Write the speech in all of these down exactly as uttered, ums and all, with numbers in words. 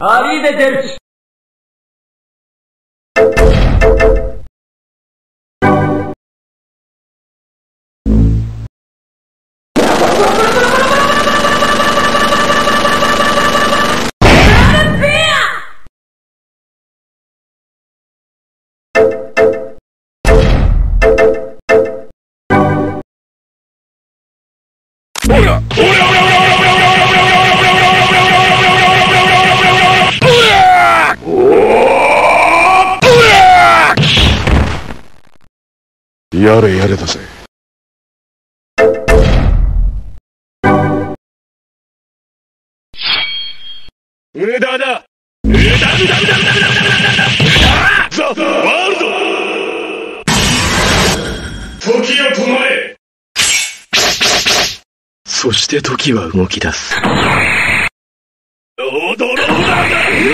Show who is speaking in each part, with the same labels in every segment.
Speaker 1: アリーベデルチ。
Speaker 2: やれやれだぜ。
Speaker 3: 無駄だ。無駄無駄無駄無駄無駄無駄無駄無駄ザ・ワールド。時を止まれ。そして時は動き出す。踊ろうだ。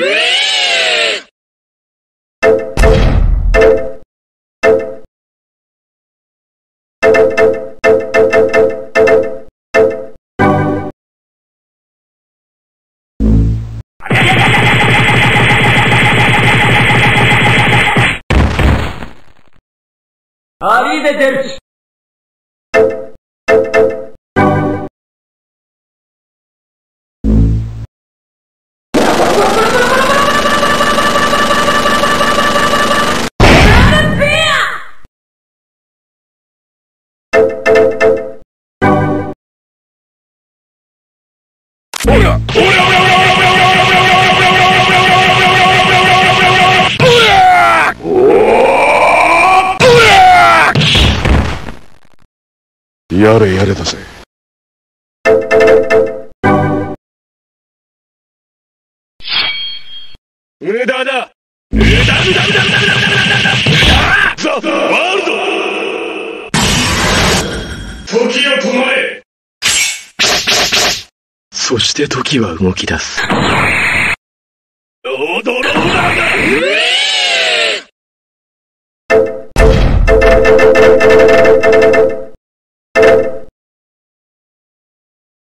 Speaker 1: アリーベデルチ。
Speaker 2: やれやれだぜ。
Speaker 3: 無駄だ。無駄無駄無駄無駄無駄無駄無駄ザ・ワールド。時を止まれ。そして時は動き出す。踊ろうだ。